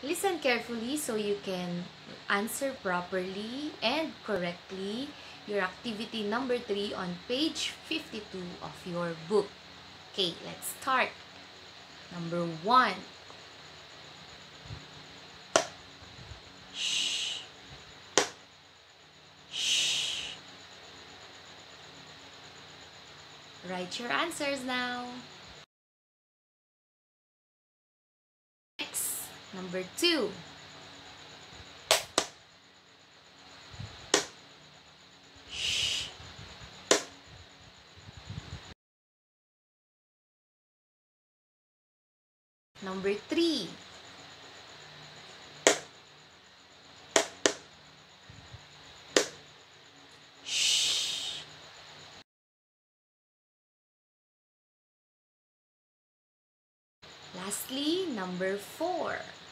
Listen carefully so you can answer properly and correctly your activity number 3 on page 52 of your book. Okay, let's start. Number 1. Shh. Shh. Write your answers now. Next, number 2. Shh. Number 3. Shh. Lastly, number 4.